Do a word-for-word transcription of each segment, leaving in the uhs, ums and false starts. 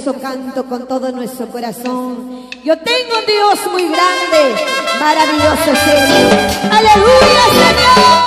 Canto con todo nuestro corazón. Yo tengo un Dios muy grande, maravilloso es Él. ¡Aleluya, Señor!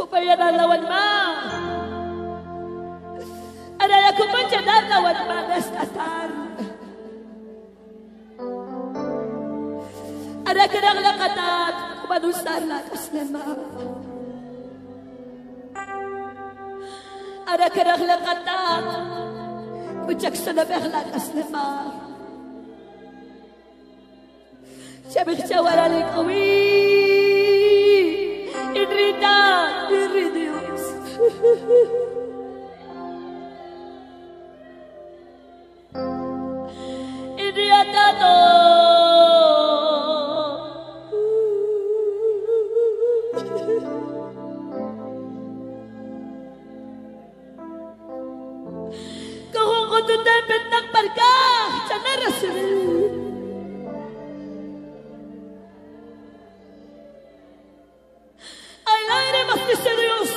Kupayanan lawan ma. Ada kupayanan lawan ma nestatar. Ada kerang lakatat kumanusar lakas lema. Ada kerang lakatat kucak sanabeh lakas lema. Sabik cawara likawi. Idrita, Idridios. Idriatato. Kung ko tutempet ng parka, siya narasin. Misterios.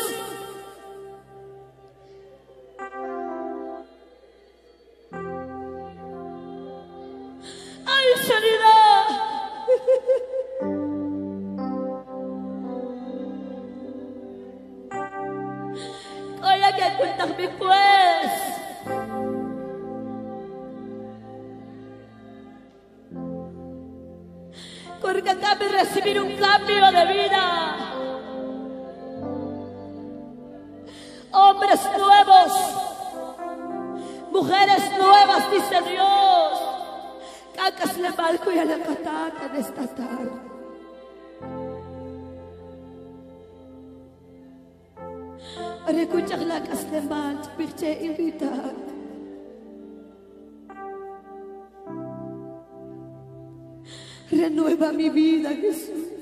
Ay, sanidad. Kaya que cuentas mi pues. Porque acabo de recibir un cambio de vida. Hombres nuevos, mujeres nuevas, dice Dios. Cacas le balco y a la catata de esta tarde. Recuchar la cas de mal, pirche invitar. Renueva mi vida, Jesús.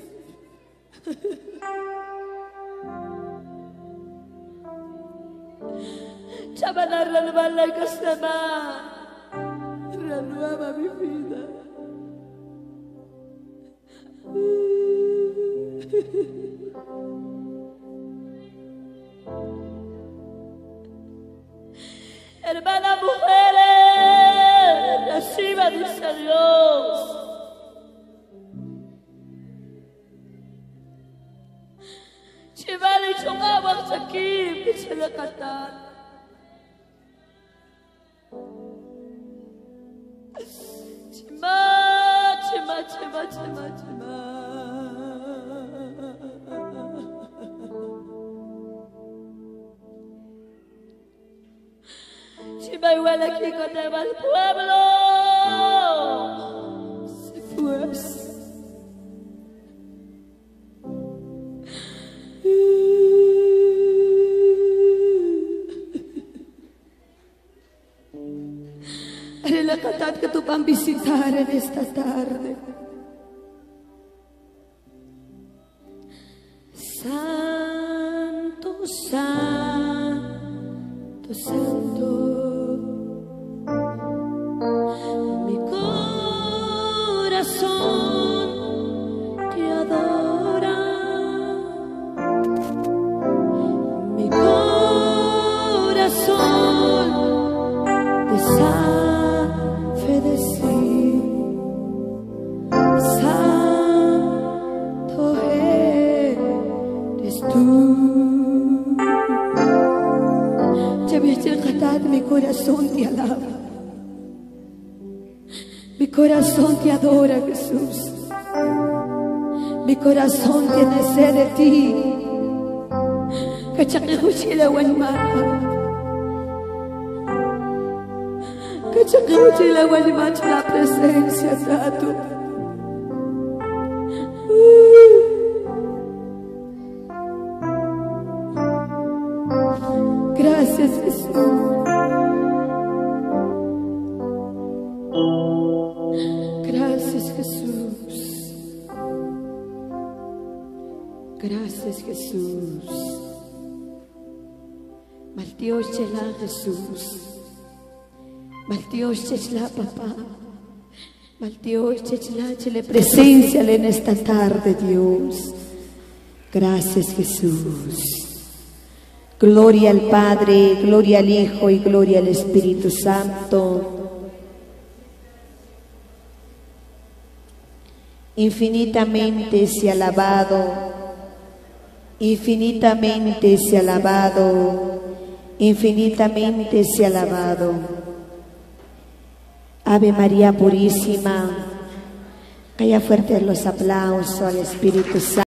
Chabana renueva la casama, renueva mi vida. Hermana mujeres, reciba, dice Dios. Chivali chungawang sakim, dice la cantar. Chima, chima, chima, chima, chima. Chima igual aquí con el pueblo. Se fue. Haré la catat que tú van a visitar en esta tarde. Santo, santo, santo. Mi corazón te adora. Mi corazón te sabe decir, santo eres tú. Mi corazón te alaba, mi corazón te adora, Jesús. Mi corazón tiene sed de ti. Kachakihuchila walmata, kachakihuchila walmata la presencia de tu. Gracias, Jesús. Gracias, Jesús. Gracias, Jesús. Mal Dios chela, Jesús. Mal Dios chela, papá. Mal Dios chela, chele presencia en esta tarde, Dios. Gracias, Jesús. Gloria al Padre, gloria al Hijo y gloria al Espíritu Santo. Infinitamente sea alabado Infinitamente sea alabado, infinitamente sea alabado. Ave María Purísima. Calla fuerte los aplausos al Espíritu Santo.